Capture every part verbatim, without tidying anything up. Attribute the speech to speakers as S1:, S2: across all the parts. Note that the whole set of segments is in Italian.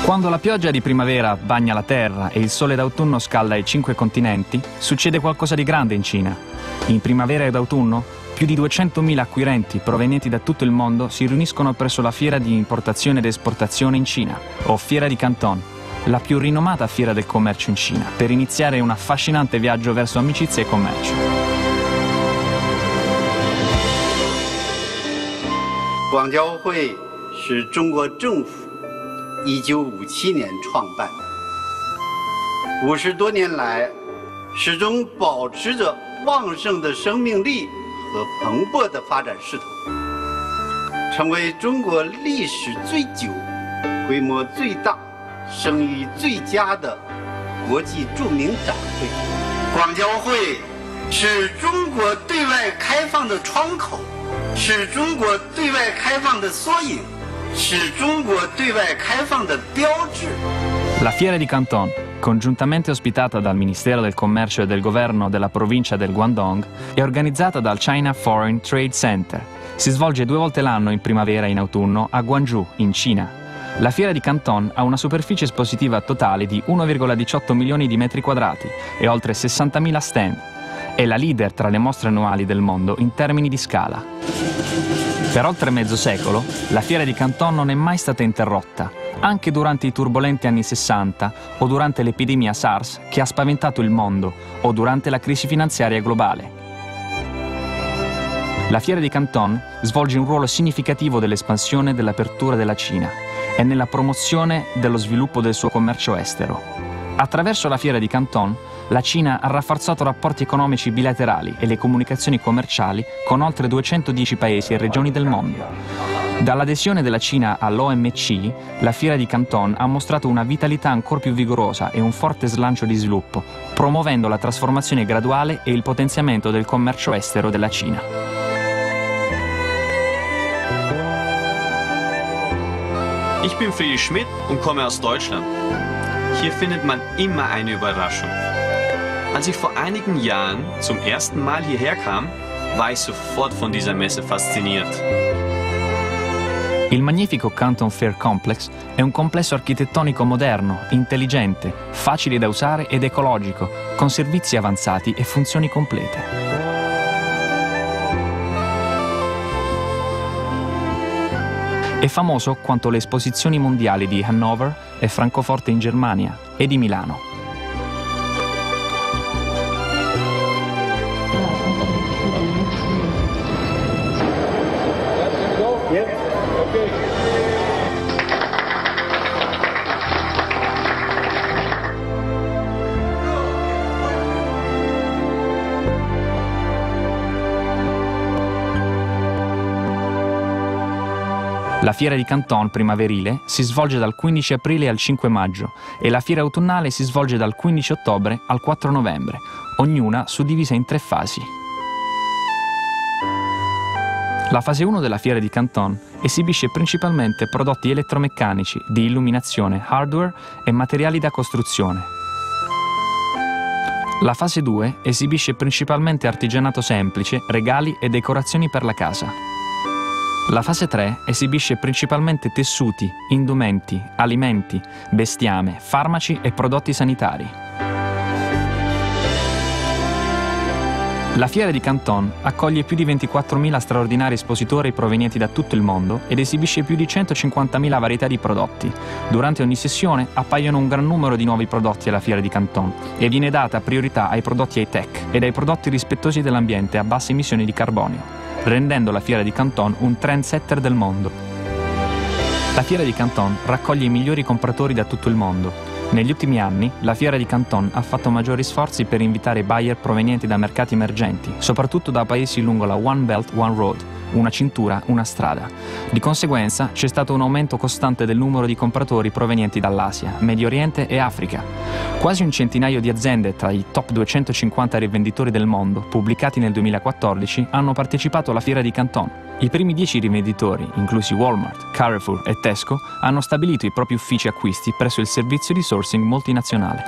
S1: Quando la pioggia di primavera bagna la terra e il sole d'autunno scalda i cinque continenti, succede qualcosa di grande in Cina. In primavera ed autunno, più di duecentomila acquirenti provenienti da tutto il mondo si riuniscono presso la fiera di importazione ed esportazione in Cina, o Fiera di Canton, la più rinomata fiera del commercio in Cina, per iniziare un affascinante viaggio verso amicizia e commercio.
S2: 广交会是中国政府一九五七年创办，五十多年来，始终保持着旺盛的生命力和蓬勃的发展势头，成为中国历史最久、规模最大、声誉最佳的国际著名展会。广交会是中国对外开放的窗口，是中国对外开放的缩影，是中国对外开放的标志。
S1: La Fiera di Canton, congiuntamente ospitata dal Ministero del Commercio e del Governo della provincia del Guangdong, è organizzata dal China Foreign Trade Center. Si svolge due volte l'anno in primavera e in autunno a Guangzhou, in Cina. La Fiera di Canton ha una superficie espositiva totale di uno virgola diciotto milioni di metri quadrati e oltre sessantamila stand. È la leader tra le mostre annuali del mondo in termini di scala. Per oltre mezzo secolo, la Fiera di Canton non è mai stata interrotta, anche durante i turbolenti anni sessanta o durante l'epidemia SARS che ha spaventato il mondo o durante la crisi finanziaria globale. La Fiera di Canton svolge un ruolo significativo dell'espansione e dell'apertura della Cina e nella promozione dello sviluppo del suo commercio estero. Attraverso la Fiera di Canton, la Cina ha rafforzato rapporti economici bilaterali e le comunicazioni commerciali con oltre duecentodieci paesi e regioni del mondo. Dall'adesione della Cina all'O M C, la Fiera di Canton ha mostrato una vitalità ancora più vigorosa e un forte slancio di sviluppo, promuovendo la trasformazione graduale e il potenziamento del commercio estero della Cina.
S3: Ich bin Friedrich Schmidt und komme aus Deutschland. Hier findet man immer eine Überraschung. Als ich vor einigen Jahren zum ersten Mal hierher kam, war ich sofort von dieser Messe fasziniert.
S1: Il magnifico Canton Fair Complex è un complesso architettonico moderno, intelligente, facile da usare ed ecologico, con servizi avanzati e funzioni complete. È famoso quanto le esposizioni mondiali di Hannover e Francoforte in Germania e di Milano. La Fiera di Canton primaverile si svolge dal quindici aprile al cinque maggio e la Fiera autunnale si svolge dal quindici ottobre al quattro novembre, ognuna suddivisa in tre fasi. La fase uno della Fiera di Canton esibisce principalmente prodotti elettromeccanici, di illuminazione, hardware e materiali da costruzione. La fase due esibisce principalmente artigianato semplice, regali e decorazioni per la casa. La fase tre esibisce principalmente tessuti, indumenti, alimenti, bestiame, farmaci e prodotti sanitari. La Fiera di Canton accoglie più di ventiquattromila straordinari espositori provenienti da tutto il mondo ed esibisce più di centocinquantamila varietà di prodotti. Durante ogni sessione appaiono un gran numero di nuovi prodotti alla Fiera di Canton e viene data priorità ai prodotti high-tech ed ai prodotti rispettosi dell'ambiente a basse emissioni di carbonio, rendendo la Fiera di Canton un trendsetter del mondo. La Fiera di Canton raccoglie i migliori compratori da tutto il mondo. Negli ultimi anni, la Fiera di Canton ha fatto maggiori sforzi per invitare buyer provenienti da mercati emergenti, soprattutto da paesi lungo la One Belt, One Road, una cintura, una strada. Di conseguenza, c'è stato un aumento costante del numero di compratori provenienti dall'Asia, Medio Oriente e Africa. Quasi un centinaio di aziende tra i top duecentocinquanta rivenditori del mondo, pubblicati nel duemilaquattordici, hanno partecipato alla Fiera di Canton. I primi dieci rivenditori, inclusi Walmart, Carrefour e Tesco, hanno stabilito i propri uffici acquisti presso il servizio di sourcing multinazionale.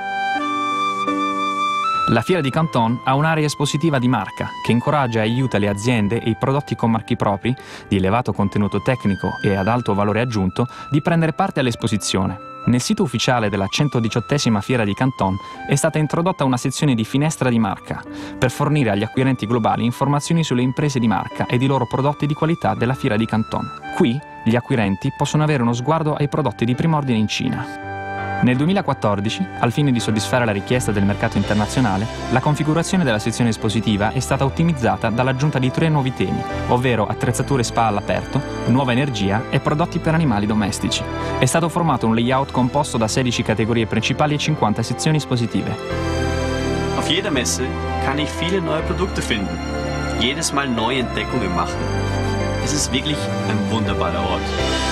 S1: La Fiera di Canton ha un'area espositiva di marca che incoraggia e aiuta le aziende e i prodotti con marchi propri, di elevato contenuto tecnico e ad alto valore aggiunto, di prendere parte all'esposizione. Nel sito ufficiale della centodiciottesima Fiera di Canton è stata introdotta una sezione di finestra di marca per fornire agli acquirenti globali informazioni sulle imprese di marca ed i loro prodotti di qualità della Fiera di Canton. Qui gli acquirenti possono avere uno sguardo ai prodotti di prim'ordine in Cina. Nel duemilaquattordici, al fine di soddisfare la richiesta del mercato internazionale, la configurazione della sezione espositiva è stata ottimizzata dall'aggiunta di tre nuovi temi, ovvero attrezzature spa all'aperto, nuova energia e prodotti per animali domestici. È stato formato un layout composto da sedici categorie principali e cinquanta sezioni espositive.
S3: Auf jeder Messe kann ich viele neue Produkte finden, jedes Mal neue Entdeckungen machen. Es ist wirklich ein wunderbarer Ort.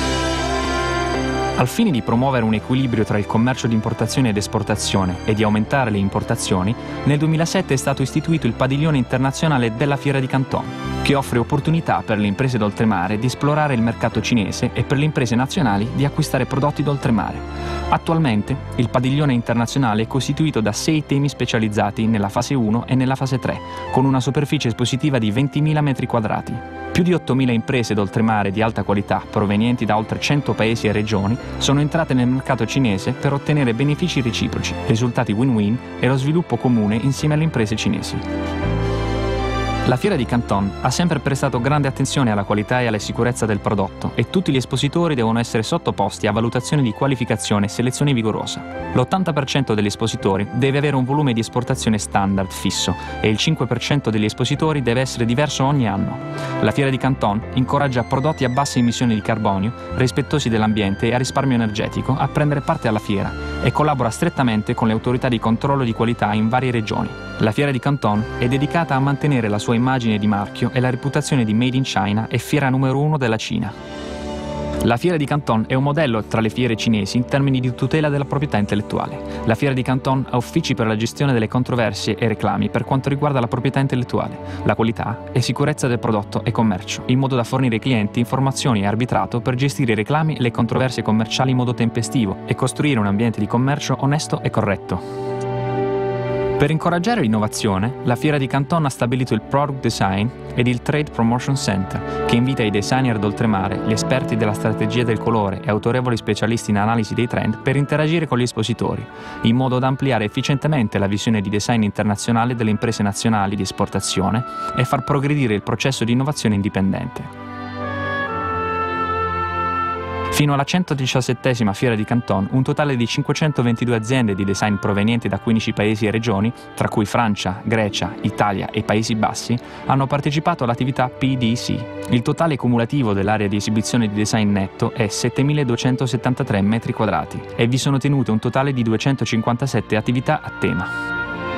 S1: Al fine di promuovere un equilibrio tra il commercio di importazione ed esportazione e di aumentare le importazioni, nel duemilasette è stato istituito il Padiglione internazionale della Fiera di Canton, che offre opportunità per le imprese d'oltremare di esplorare il mercato cinese e per le imprese nazionali di acquistare prodotti d'oltremare. Attualmente, il Padiglione internazionale è costituito da sei temi specializzati nella fase uno e nella fase tre, con una superficie espositiva di ventimila metri quadrati. Più di ottomila imprese d'oltremare di alta qualità, provenienti da oltre cento paesi e regioni, sono entrate nel mercato cinese per ottenere benefici reciproci, risultati win-win e lo sviluppo comune insieme alle imprese cinesi. La Fiera di Canton ha sempre prestato grande attenzione alla qualità e alla sicurezza del prodotto e tutti gli espositori devono essere sottoposti a valutazione di qualificazione e selezione vigorosa. L'ottanta per cento degli espositori deve avere un volume di esportazione standard fisso e il cinque per cento degli espositori deve essere diverso ogni anno. La Fiera di Canton incoraggia prodotti a basse emissioni di carbonio, rispettosi dell'ambiente e a risparmio energetico a prendere parte alla fiera e collabora strettamente con le autorità di controllo di qualità in varie regioni. La Fiera di Canton è dedicata a mantenere la sua immagine di marchio e la reputazione di Made in China e fiera numero uno della Cina. La Fiera di Canton è un modello tra le fiere cinesi in termini di tutela della proprietà intellettuale. La Fiera di Canton ha uffici per la gestione delle controversie e reclami per quanto riguarda la proprietà intellettuale, la qualità e sicurezza del prodotto e commercio, in modo da fornire ai clienti informazioni e arbitrato per gestire i reclami e le controversie commerciali in modo tempestivo e costruire un ambiente di commercio onesto e corretto. Per incoraggiare l'innovazione, la Fiera di Canton ha stabilito il Product Design ed il Trade Promotion Center, che invita i designer d'oltremare, gli esperti della strategia del colore e autorevoli specialisti in analisi dei trend per interagire con gli espositori, in modo da ampliare efficientemente la visione di design internazionale delle imprese nazionali di esportazione e far progredire il processo di innovazione indipendente. Fino alla centodiciassettesima Fiera di Canton, un totale di cinquecentoventidue aziende di design provenienti da quindici paesi e regioni, tra cui Francia, Grecia, Italia e Paesi Bassi, hanno partecipato all'attività P D C. Il totale cumulativo dell'area di esibizione di design netto è settemiladuecentosettantatré metri quadrati e vi sono tenute un totale di duecentocinquantasette attività a tema.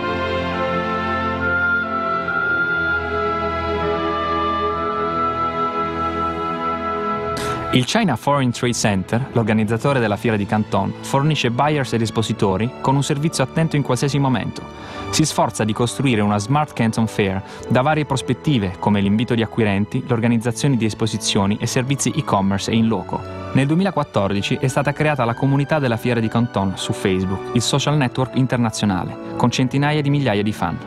S1: Il China Foreign Trade Center, l'organizzatore della Fiera di Canton, fornisce buyers ed espositori con un servizio attento in qualsiasi momento. Si sforza di costruire una Smart Canton Fair da varie prospettive, come l'invito di acquirenti, l'organizzazione di esposizioni e servizi e-commerce e in loco. Nel duemilaquattordici è stata creata la comunità della Fiera di Canton su Facebook, il social network internazionale, con centinaia di migliaia di fan.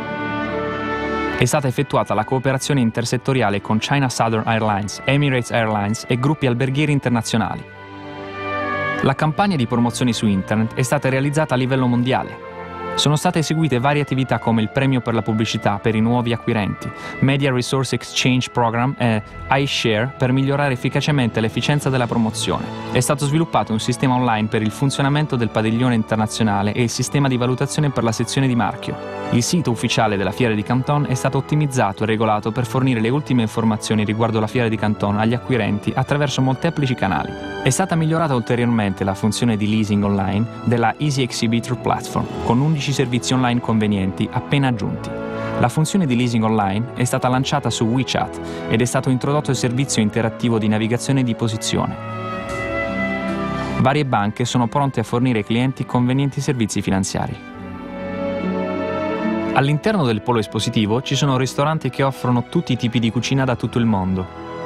S1: È stata effettuata la cooperazione intersettoriale con China Southern Airlines, Emirates Airlines e gruppi alberghieri internazionali. La campagna di promozione su internet è stata realizzata a livello mondiale. Sono state eseguite varie attività come il premio per la pubblicità per i nuovi acquirenti, Media Resource Exchange Program e iShare per migliorare efficacemente l'efficienza della promozione. È stato sviluppato un sistema online per il funzionamento del padiglione internazionale e il sistema di valutazione per la sezione di marchio. Il sito ufficiale della Fiera di Canton è stato ottimizzato e regolato per fornire le ultime informazioni riguardo la Fiera di Canton agli acquirenti attraverso molteplici canali. È stata migliorata ulteriormente la funzione di leasing online della Easy Exhibitor Platform, con undici servizi online convenienti appena aggiunti. La funzione di leasing online è stata lanciata su WeChat ed è stato introdotto il servizio interattivo di navigazione di posizione. Varie banche sono pronte a fornire ai clienti convenienti servizi finanziari. All'interno del polo espositivo ci sono ristoranti che offrono tutti i tipi di cucina da tutto il mondo.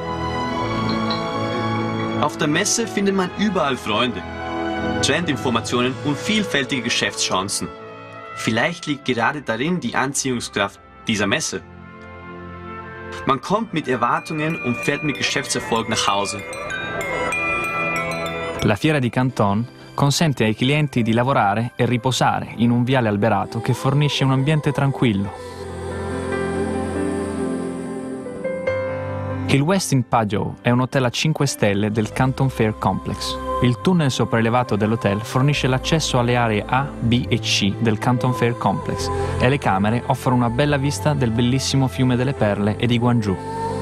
S3: Auf der Messe findet man überall Freunde, Trendinformationen und vielfältige Geschäftschancen. Vielleicht liegt gerade darin die Anziehungskraft dieser Messe. Man kommt mit Erwartungen und fährt mit Geschäftserfolg nach Hause.
S1: La Fiera di Canton Consente ai clienti di lavorare e riposare in un viale alberato che fornisce un ambiente tranquillo. Il Westin Pajau è un hotel a cinque stelle del Canton Fair Complex. Il tunnel sopraelevato dell'hotel fornisce l'accesso alle aree A, B e C del Canton Fair Complex e le camere offrono una bella vista del bellissimo fiume delle Perle e di Gwangju.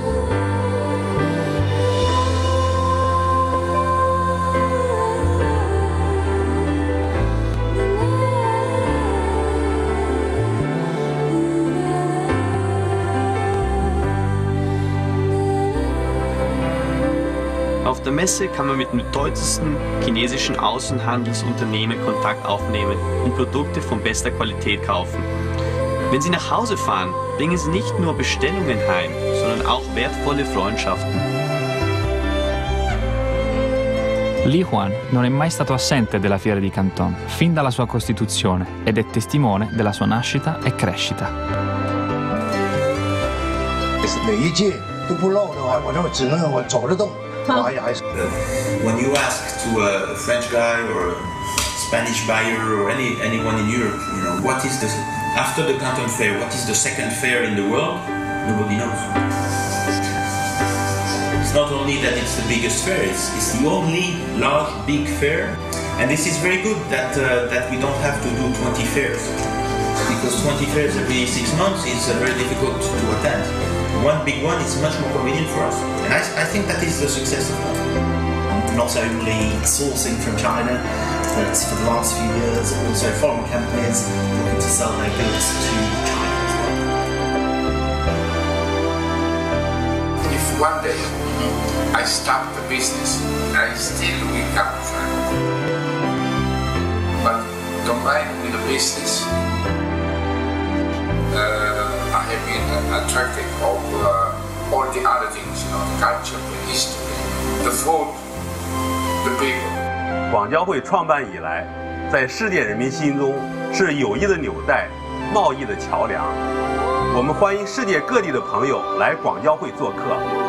S3: Auf der Messe kann man mit den bedeutendsten chinesischen Außenhandelsunternehmen Kontakt aufnehmen und Produkte von bester Qualität kaufen. Wenn Sie nach Hause fahren, bringen Sie nicht nur Bestellungen heim, sondern auch wertvolle Freundschaften.
S1: Li Huan non è mai stato assente della fiera di Canton, fin dalla sua costituzione, ed è testimone della sua nascita e crescita.
S4: 每一届都不漏的话，我就只能我走着动。
S5: When you ask to a French guy or a Spanish buyer or any anyone in Europe, you know, what is the after the Canton Fair, what is the second fair in the world? Nobody knows. It's not only that it's the biggest fair; it's, it's the only large big fair, and this is very good that uh, that we don't have to do twenty fairs, because twenty fairs every six months is uh, very difficult to attend. One big one is much more convenient for us, and I, I think that is the success of that.
S6: Not only sourcing from China, but for the last few years also foreign companies looking to sell their goods to China as well.
S7: If one day I start the business, I still will come to China. But combined with the business, uh, I have been attracted of uh, all the other things, you know, the culture, the history, the food, the people.
S8: 广交会创办以来，在世界人民心中是友谊的纽带、贸易的桥梁。我们欢迎世界各地的朋友来广交会做客。